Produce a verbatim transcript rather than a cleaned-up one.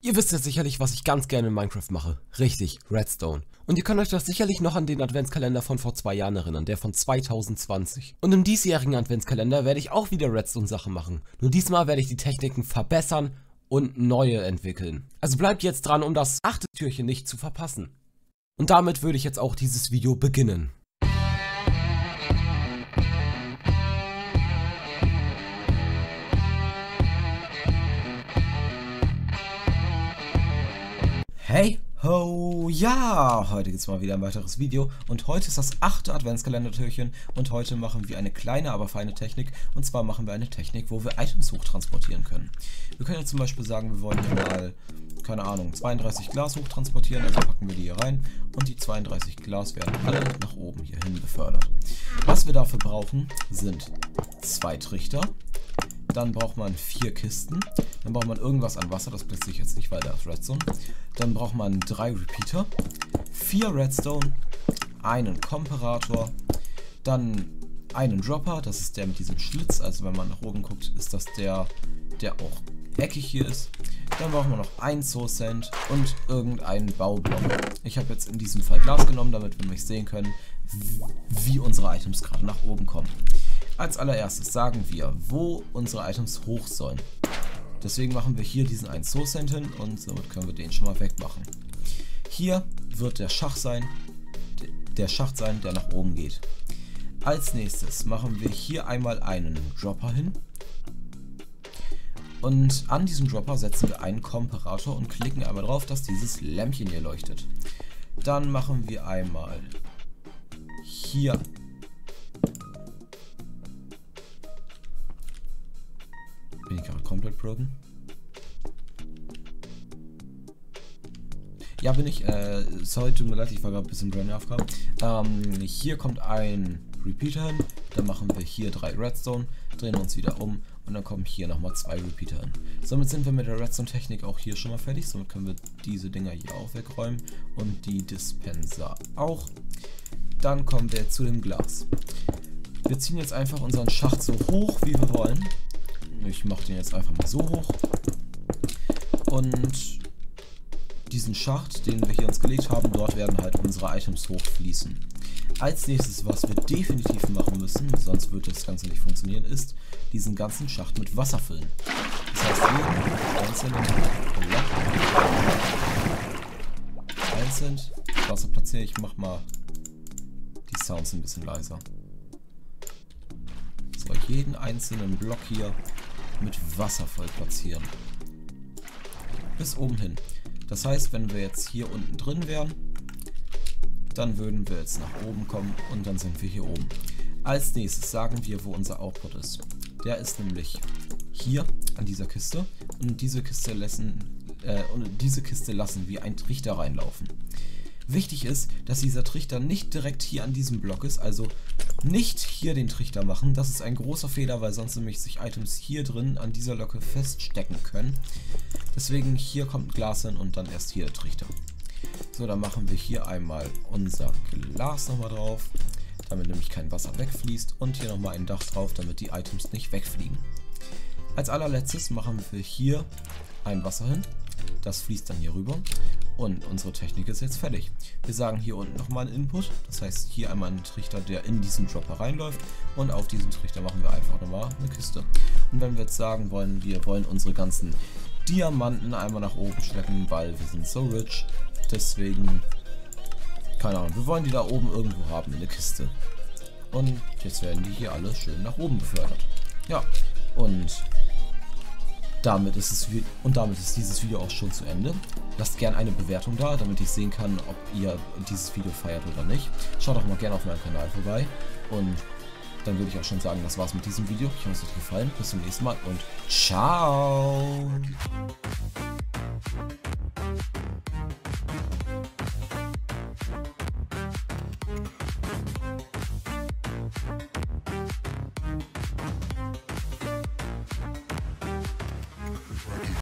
Ihr wisst ja sicherlich, was ich ganz gerne in Minecraft mache. Richtig, Redstone. Und ihr könnt euch das sicherlich noch an den Adventskalender von vor zwei Jahren erinnern, der von zwanzig zwanzig. Und im diesjährigen Adventskalender werde ich auch wieder Redstone-Sachen machen. Nur diesmal werde ich die Techniken verbessern und neue entwickeln. Also bleibt jetzt dran, um das achte Türchen nicht zu verpassen. Und damit würde ich jetzt auch dieses Video beginnen. Hey ho, ja, heute gibt es mal wieder ein weiteres Video und heute ist das achte Adventskalender-Türchen und heute machen wir eine kleine, aber feine Technik und zwar machen wir eine Technik, wo wir Items hochtransportieren können. Wir können jetzt zum Beispiel sagen, wir wollen hier mal, keine Ahnung, zweiunddreißig Glas hochtransportieren, also packen wir die hier rein und die zweiunddreißig Glas werden alle nach oben hierhin befördert. Was wir dafür brauchen, sind zwei Trichter. Dann braucht man vier Kisten. Dann braucht man irgendwas an Wasser. Das platziere ich jetzt nicht, weil da ist Redstone. Dann braucht man drei Repeater. Vier Redstone. Einen Komparator. Dann einen Dropper. Das ist der mit diesem Schlitz. Also wenn man nach oben guckt, ist das der, der auch eckig hier ist. Dann braucht man noch ein Source Sand und irgendeinen Baublock. Ich habe jetzt in diesem Fall Glas genommen, damit wir mich sehen können, wie unsere Items gerade nach oben kommen. Als allererstes sagen wir, wo unsere Items hoch sollen. Deswegen machen wir hier diesen einen Source Sand hin und somit können wir den schon mal wegmachen. Hier wird der Schacht sein, der Schacht sein, der nach oben geht. Als nächstes machen wir hier einmal einen Dropper hin. Und an diesem Dropper setzen wir einen Komparator und klicken einmal drauf, dass dieses Lämpchen hier leuchtet. Dann machen wir einmal hier Bin ich gerade komplett broken? Ja, bin ich. Äh, sorry, tut mir leid, ich war gerade ein bisschen brain AFK. Ähm, hier kommt ein Repeater hin. Dann machen wir hier drei Redstone, drehen uns wieder um und dann kommen hier nochmal zwei Repeater hin. Somit sind wir mit der Redstone-Technik auch hier schon mal fertig. Somit können wir diese Dinger hier auch wegräumen und die Dispenser auch. Dann kommen wir zu dem Glas. Wir ziehen jetzt einfach unseren Schacht so hoch, wie wir wollen. Ich mache den jetzt einfach mal so hoch. Und diesen Schacht, den wir hier uns gelegt haben, dort werden halt unsere Items hochfließen. Als nächstes, was wir definitiv machen müssen, sonst wird das Ganze nicht funktionieren, ist diesen ganzen Schacht mit Wasser füllen. Das heißt, jeden einzelnen Block einzeln Wasser platzieren. Ich mach mal die Sounds ein bisschen leiser. So, jeden einzelnen Block hier mit Wasser voll platzieren. Bis oben hin. Das heißt, wenn wir jetzt hier unten drin wären, dann würden wir jetzt nach oben kommen und dann sind wir hier oben. Als nächstes sagen wir, wo unser Output ist. Der ist nämlich hier an dieser Kiste und diese Kiste lassen, äh, und diese Kiste lassen wir einen Trichter reinlaufen. Wichtig ist, dass dieser Trichter nicht direkt hier an diesem Block ist, also nicht hier den Trichter machen. Das ist ein großer Fehler, weil sonst nämlich sich Items hier drin an dieser Locke feststecken können. Deswegen hier kommt Glas hin und dann erst hier der Trichter. So, dann machen wir hier einmal unser Glas nochmal drauf, damit nämlich kein Wasser wegfließt und hier nochmal ein Dach drauf, damit die Items nicht wegfliegen. Als allerletztes machen wir hier ein Wasser hin. Das fließt dann hier rüber und unsere Technik ist jetzt fertig. Wir sagen hier unten nochmal einen Input, das heißt hier einmal einen Trichter, der in diesen Dropper reinläuft und auf diesen Trichter machen wir einfach nochmal eine Kiste. Und wenn wir jetzt sagen wollen, wir wollen unsere ganzen Diamanten einmal nach oben schleppen, weil wir sind so rich, deswegen, keine Ahnung, wir wollen die da oben irgendwo haben in der Kiste. Und jetzt werden die hier alle schön nach oben befördert. Ja, und Damit ist, es, und damit ist dieses Video auch schon zu Ende. Lasst gerne eine Bewertung da, damit ich sehen kann, ob ihr dieses Video feiert oder nicht. Schaut auch mal gerne auf meinem Kanal vorbei. Und dann würde ich auch schon sagen, das war's mit diesem Video. Ich hoffe, es hat euch gefallen. Bis zum nächsten Mal und ciao!